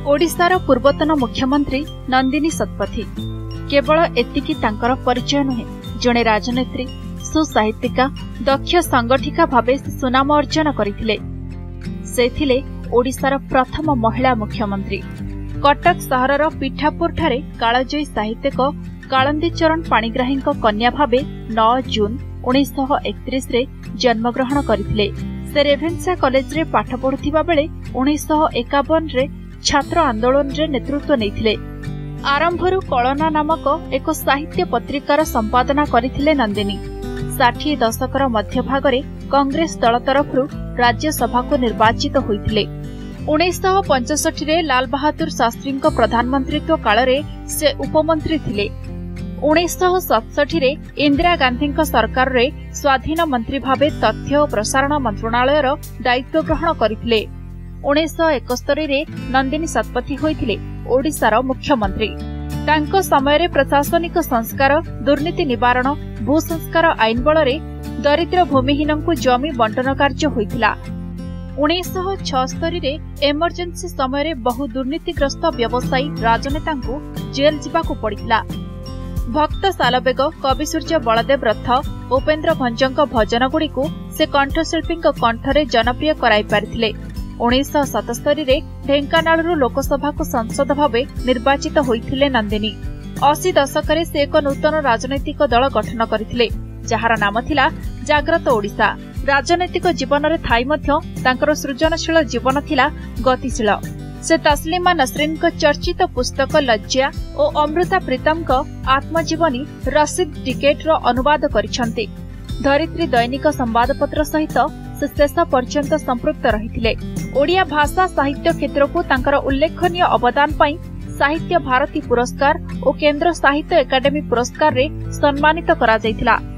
ओडिशार पूर्वतन मुख्यमंत्री नंदिनी सत्पथी केवल एतिकी तांकर परिचय नुहे, जड़े राजनेत्री, सुसाहित्यिका, दक्ष संगठिका भावे सुनाम अर्जन करथिले। से थिले ओडिशार प्रथम महिला मुख्यमंत्री। कटक सहरर पिठापुर ठारे कालजयी साहित्यिक कालंदी चरण पाणिग्राही कन्या भावे 9 जून 1931 रे जन्मग्रहण करथिले। से रेभेन्सा कॉलेज रे पाठ पढ़ुथिबा बेले 1951 रे छात्र आंदोलन रे नेतृत्व नैथिले। आरंभरू कलना नामक एक साहित्य पत्रिकार संपादना करथिले नंदिनी। 60 दशकर मध्यभागरे कांग्रेस दल तरफरु राज्यसभा को निर्वाचित होइथिले। 1965 रे लाल बहादुर शास्त्री प्रधानमंत्रित्व काल रे से उपमंत्री थिले। 1967 रे इंदिरा गांधी सरकार रे स्वाधीन मंत्री भावे तथ्य और प्रसारण मंत्रणालय दायित्व ग्रहण करथिले। 1971 रे नंदिनी सत्पथी होइथिले ओडिशार मुख्यमंत्री। तांको समय रे प्रशासनिक संस्कार, दुर्नीति निवारण, भू संस्कार आईन बल रे दरिद्र भूमिहीन को जमी बंटन कार्य होइथिला। 1976 रे एमरजेंसी समय रे बहु दुर्नीतिग्रस्त व्यवसायी राजनेता को जेल जिबाकू पड़िथिला। भक्त सालबेग, कविसूर्य बलदेव रथ, उपेन्द्र भंजक भजन गुड़ी से कंठशिल्पी कंठरे जनप्रिय कराई पारिथिले। 1977 रे ढेंकानालरू लोकसभा को संसद भावे निर्वाचित होइथिले नंदिनी। 80 दशक से एक नूतन राजनैतिक दल गठन करथिले, जहार नाम थिला जाग्रत ओडिशा। राजनैतिक जीवन रे थाई मध्य तांकर सृजनशील जीवन थिला गतिशील। से तस्लीमा नसरीन को चर्चित पुस्तक लज्जा और अमृता प्रीतम को आत्मजीवनी रसीद टिकेट रो अनुवाद करिसंती। धरित्री दैनिक संवादपत्र सहित से शेष पर्यंत संपृक्त रहिथिले। ओडिया भाषा साहित्य क्षेत्र को तांकर उल्लेखनीय अवदान पई साहित्य भारती पुरस्कार और केंद्र साहित्य एकाडेमी पुरस्कार रे सम्मानित करा जायतिला।